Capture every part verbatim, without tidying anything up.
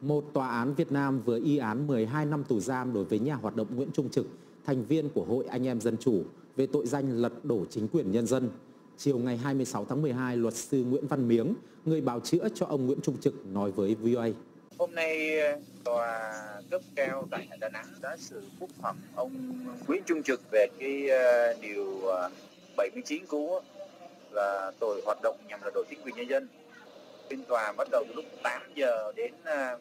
Một tòa án Việt Nam vừa y án mười hai năm tù giam đối với nhà hoạt động Nguyễn Trung Trực, thành viên của Hội Anh em Dân Chủ, về tội danh lật đổ chính quyền nhân dân. Chiều ngày hai mươi sáu tháng mười hai, luật sư Nguyễn Văn Miếng, người bào chữa cho ông Nguyễn Trung Trực, nói với vê o a. Hôm nay, tòa cấp cao tại Đà Nẵng đã xử phúc thẩm ông Nguyễn Trung Trực về cái điều bảy mươi chín cũ là tội hoạt động nhằm lật đổ chính quyền nhân dân. Phiên tòa bắt đầu từ lúc tám giờ đến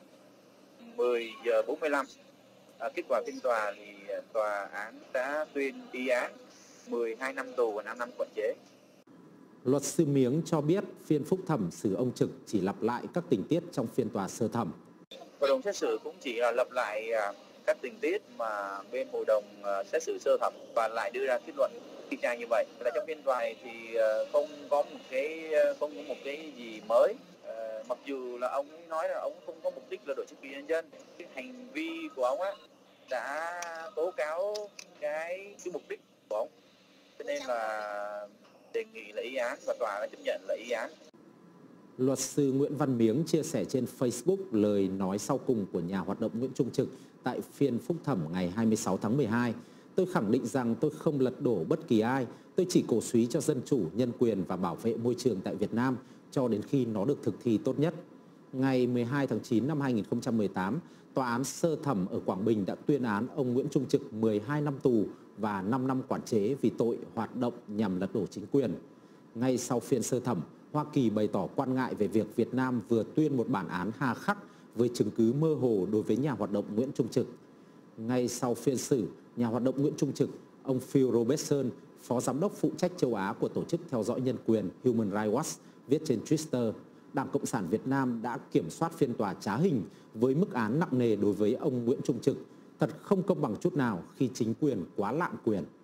mười giờ bốn mươi lăm. À, kết quả phiên tòa thì tòa án đã tuyên y án mười hai năm tù và năm năm quản chế. Luật sư Miếng cho biết phiên phúc thẩm xử ông Trực chỉ lặp lại các tình tiết trong phiên tòa sơ thẩm. Hội đồng xét xử cũng chỉ là lặp lại các tình tiết mà bên hội đồng xét xử sơ thẩm và lại đưa ra kết luận y chang như vậy. Là trong phiên tòa này thì không có một cái không có một cái gì mới. À, mặc dù là ông ấy nói là ông không có mục đích là đổi chính quyền nhân dân, cái hành vi của ông á đã tố cáo cái cái mục đích của ông, cho nên là đề nghị là y án và tòa đã chấp nhận là y án. Luật sư Nguyễn Văn Miếng chia sẻ trên Facebook lời nói sau cùng của nhà hoạt động Nguyễn Trung Trực tại phiên phúc thẩm ngày hai mươi sáu tháng mười hai. Tôi khẳng định rằng tôi không lật đổ bất kỳ ai, tôi chỉ cổ súy cho dân chủ, nhân quyền và bảo vệ môi trường tại Việt Nam cho đến khi nó được thực thi tốt nhất. Ngày mười hai tháng chín năm hai nghìn không trăm mười tám, Tòa án sơ thẩm ở Quảng Bình đã tuyên án ông Nguyễn Trung Trực mười hai năm tù và năm năm quản chế vì tội hoạt động nhằm lật đổ chính quyền. Ngay sau phiên sơ thẩm, Hoa Kỳ bày tỏ quan ngại về việc Việt Nam vừa tuyên một bản án hà khắc với chứng cứ mơ hồ đối với nhà hoạt động Nguyễn Trung Trực. Ngay sau phiên xử, nhà hoạt động Nguyễn Trung Trực, ông Phil Robertson, phó giám đốc phụ trách châu Á của tổ chức theo dõi nhân quyền Human Rights Watch, viết trên Twitter, Đảng Cộng sản Việt Nam đã kiểm soát phiên tòa trá hình với mức án nặng nề đối với ông Nguyễn Trung Trực. Thật không công bằng chút nào khi chính quyền quá lạm quyền.